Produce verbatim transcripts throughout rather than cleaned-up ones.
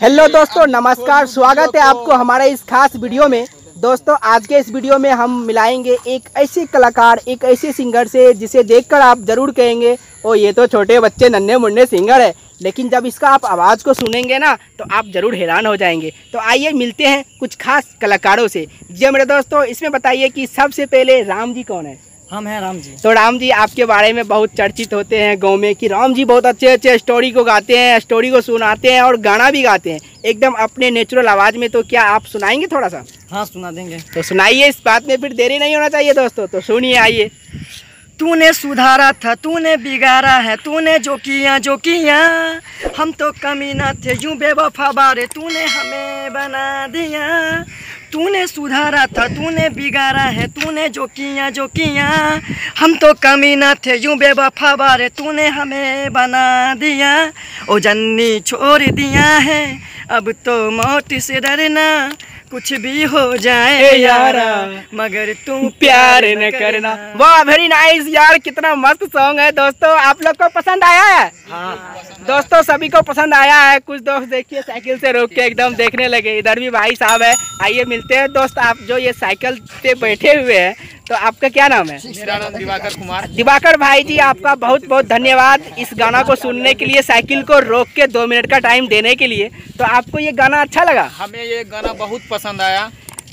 Hello दोस्तों, नमस्कार। स्वागत है आपको हमारे इस खास वीडियो में। दोस्तों, आज के इस वीडियो में हम मिलाएंगे एक ऐसे कलाकार, एक ऐसे सिंगर से जिसे देखकर आप ज़रूर कहेंगे ओ ये तो छोटे बच्चे नन्हे मुन्ने सिंगर है। लेकिन जब इसका आप आवाज़ को सुनेंगे ना तो आप ज़रूर हैरान हो जाएंगे। तो आइए मिलते हैं कुछ खास कलाकारों से। जी मेरे दोस्तों, इसमें बताइए कि सबसे पहले राम जी कौन है? हम हैं राम जी। तो राम जी, आपके बारे में बहुत चर्चित होते हैं गांव में कि राम जी बहुत अच्छे अच्छे स्टोरी को गाते हैं, स्टोरी को सुनाते हैं और गाना भी गाते हैं एकदम अपने नेचुरल आवाज़ में। तो क्या आप सुनाएंगे थोड़ा सा? हाँ, सुना देंगे। तो सुनाइए, इस बात में फिर देरी नहीं होना चाहिए दोस्तों। तो सुनिए, आइए। तूने सुधारा था, तूने बिगाड़ा है, तूने जो किया जो किया, हम तो कमी न थे, यूं बेवफा बारे तूने हमें बना दिया। तूने सुधारा था, तूने बिगाड़ा है, तूने जो किया जो किया, हम तो कमी न थे, यूं बेवफा बारे तूने हमें बना दिया। ओ जन्नी छोड़ दिया है, अब तो मौत से डरना, कुछ भी हो जाए यारा, मगर तुम प्यार न करना। वाह, वेरी नाइस यार, कितना मस्त सॉन्ग है दोस्तों। आप लोग को पसंद आया है? हाँ दोस्तों, सभी को पसंद आया है। कुछ दोस्त देखिए साइकिल से रोक के एकदम देखने लगे। इधर भी भाई साहब है, आइए मिलते हैं। दोस्त, आप जो ये साइकिल पे बैठे हुए हैं, तो आपका क्या नाम है? मेरा नाम दिवाकर कुमार। दिवाकर भाई जी, आपका बहुत बहुत धन्यवाद इस गाना को सुनने के लिए, साइकिल को रोक के दो मिनट का टाइम देने के लिए। तो आपको ये गाना अच्छा लगा? हमें ये गाना बहुत पसंद आया।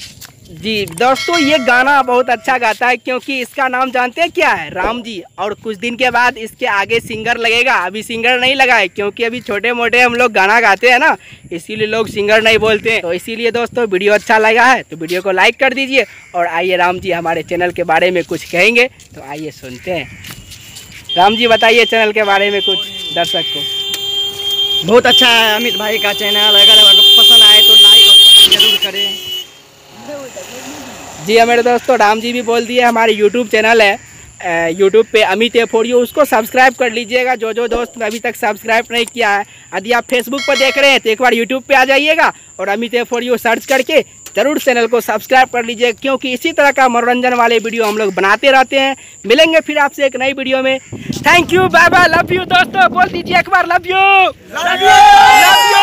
जी दोस्तों, ये गाना बहुत अच्छा गाता है क्योंकि इसका नाम जानते हैं क्या है? राम जी। और कुछ दिन के बाद इसके आगे सिंगर लगेगा। अभी सिंगर नहीं लगा है क्योंकि अभी छोटे मोटे हम लोग गाना गाते हैं ना, इसीलिए लोग सिंगर नहीं बोलते हैं। तो इसीलिए दोस्तों, वीडियो अच्छा लगा है तो वीडियो को लाइक कर दीजिए। और आइए, राम जी हमारे चैनल के बारे में कुछ कहेंगे, तो आइए सुनते हैं। राम जी बताइए चैनल के बारे में कुछ दर्शक को। बहुत अच्छा है अमित भाई का चैनल, अगर पसंद आए तो लाइक और कमेंट जरूर करें। जी हाँ मेरे दोस्तों, राम जी भी बोल दिए, हमारे यूट्यूब चैनल है यूट्यूब पे अमित ए फॉर यू, उसको सब्सक्राइब कर लीजिएगा। जो जो दोस्त अभी तक सब्सक्राइब नहीं किया है, यदि आप फेसबुक पर देख रहे हैं तो एक बार यूट्यूब पे आ जाइएगा और Amit A for you search करके जरूर चैनल को सब्सक्राइब कर लीजिए, क्योंकि इसी तरह का मनोरंजन वाले वीडियो हम लोग बनाते रहते हैं। मिलेंगे फिर आपसे एक नई वीडियो में। Thank you, bye bye, love you. दोस्तों बोल दीजिए एक बार, love you, love you, love you.